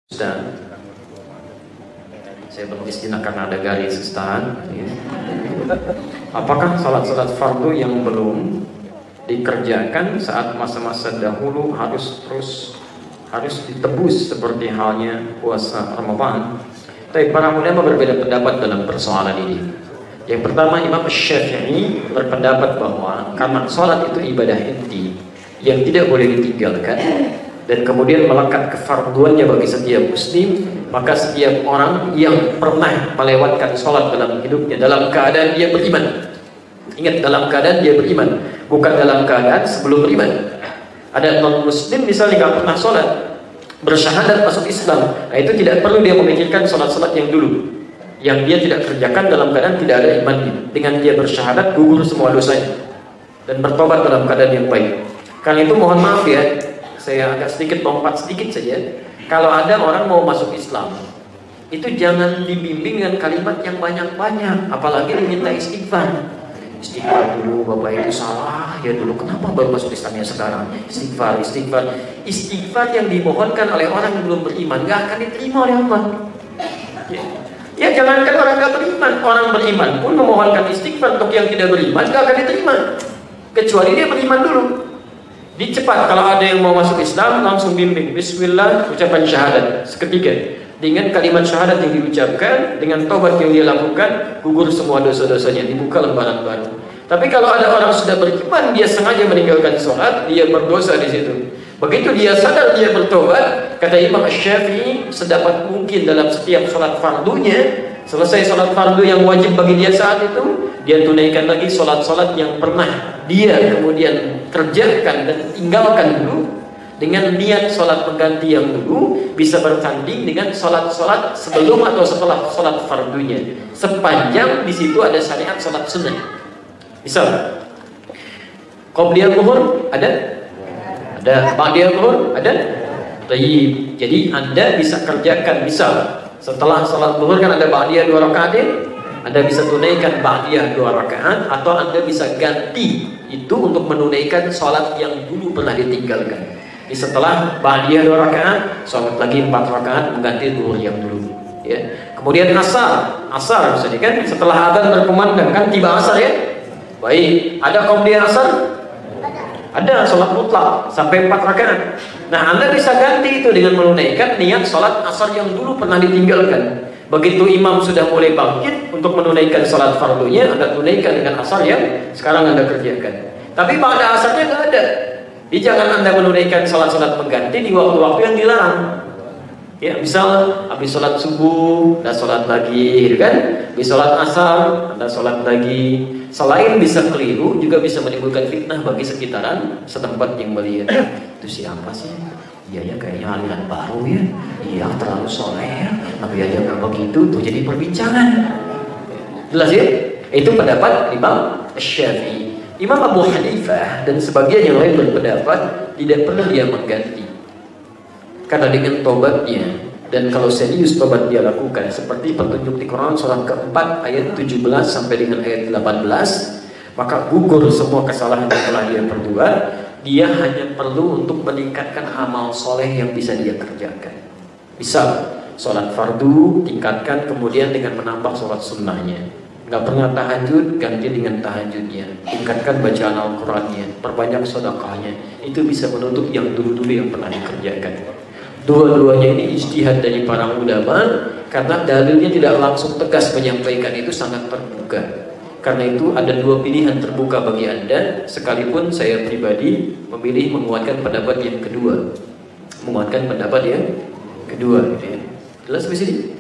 Ustaz, saya berhenti sejenak karena ada garis Ustaz. Apakah salat-salat fardu yang belum dikerjakan saat masa-masa dahulu harus ditebus seperti halnya puasa Ramadan? Tapi para ulama berbeda pendapat dalam persoalan ini. Yang pertama, Imam Syafi'i berpendapat bahwa karena salat itu ibadah inti yang tidak boleh ditinggalkan dan kemudian melekat kefarduannya bagi setiap muslim, maka setiap orang yang pernah melewatkan sholat dalam hidupnya dalam keadaan dia beriman, ingat, dalam keadaan dia beriman, bukan dalam keadaan sebelum beriman. Ada non muslim misalnya nggak pernah sholat, bersyahadat masuk Islam, nah itu tidak perlu dia memikirkan sholat-sholat yang dulu yang dia tidak kerjakan dalam keadaan tidak ada imannya. Dengan dia bersyahadat gugur semua dosanya dan bertobat dalam keadaan yang baik. Karena itu mohon maaf ya, saya agak sedikit lompat sedikit saja. Kalau ada orang mau masuk Islam, itu jangan dibimbing dengan kalimat yang banyak-banyak, apalagi diminta istighfar. Istighfar dulu, Bapak itu salah ya dulu, kenapa baru masuk Islamnya sekarang? Istighfar, istighfar. Istighfar yang dimohonkan oleh orang yang belum beriman gak akan diterima oleh Allah. Ya jangankan orang gak beriman, orang beriman pun memohonkan istighfar untuk yang tidak beriman gak akan diterima, kecuali dia beriman dulu. Dicepat, kalau ada yang mau masuk Islam langsung bimbing bismillah, ucapan syahadat seketika. Dengan kalimat syahadat yang diucapkan, dengan tobat yang dia lakukan, gugur semua dosa-dosanya, dibuka lembaran baru. Tapi kalau ada orang sudah beriman, dia sengaja meninggalkan sholat, dia berdosa di situ. Begitu dia sadar, dia bertobat, kata Imam Syafi'i, sedapat mungkin dalam setiap sholat fardunya, selesai sholat fardu yang wajib bagi dia saat itu, dia tunaikan lagi sholat-sholat yang pernah dia kemudian kerjakan dan tinggalkan dulu, dengan niat sholat pengganti yang dulu bisa bertanding dengan sholat-sholat sebelum atau setelah sholat fardunya, sepanjang di situ ada syariat sholat sunnah. Misal qobliyah zuhur ada, ba'diyah zuhur ada. Tayyib. Jadi Anda bisa kerjakan, misal setelah sholat zuhur kan ada ba'diyah 2 rakaat, Anda bisa tunaikan ba'diyah 2 rakaat, atau Anda bisa ganti itu untuk menunaikan sholat yang dulu pernah ditinggalkan. Di setelah ba'diyah 2 rakaat, sholat lagi 4 rakaat mengganti zuhur yang dulu. Ya. Kemudian asar misalnya kan, setelah adzan berkumandang kan tiba asar ya. Baik, ada qobliyah asar? Ada, sholat mutlak sampai 4 rakaat. Nah, Anda bisa ganti itu dengan menunaikan niat sholat asar yang dulu pernah ditinggalkan. Begitu imam sudah mulai bangkit untuk menunaikan sholat fardunya, Anda tunaikan dengan asar yang sekarang Anda kerjakan. Tapi pada asarnya nggak ada. Jadi jangan Anda menunaikan sholat-sholat pengganti di waktu-waktu yang dilarang. Ya, misal habis sholat subuh, Anda sholat lagi, gitu kan? Habis sholat asar, Anda sholat lagi. Selain bisa keliru, juga bisa menimbulkan fitnah bagi sekitaran setempat yang melihat. Itu siapa sih? Iya ya, kayaknya aliran baru ya. Iya, terlalu soleh ya. Tapi aja nggak begitu, tuh jadi perbincangan. Jelas ya? Itu pendapat Imam Syafi'i. Imam Abu Hanifah dan sebagian yang lain berpendapat tidak perlu dia mengganti. Karena dengan tobatnya, dan kalau serius tobat dia lakukan seperti petunjuk di Quran surah keempat ayat 17 sampai dengan ayat 18, maka gugur semua kesalahan yang telah dia perbuat. Dia hanya perlu untuk meningkatkan amal soleh yang bisa dia kerjakan. Misal sholat fardu tingkatkan, kemudian dengan menambah sholat sunnahnya. Gak pernah tahajud, ganti dengan tahajudnya. Tingkatkan bacaan Al-Qurannya, perbanyak sedekahnya. Itu bisa menutup yang dulu-dulu yang pernah dikerjakan. Dua-duanya ini ijtihad dari para ulama, karena dalilnya tidak langsung tegas menyampaikan, itu sangat terbuka. Karena itu ada 2 pilihan terbuka bagi Anda, sekalipun saya pribadi memilih menguatkan pendapat yang kedua. Menguatkan pendapat yang kedua, gitu ya. Jelas di sini?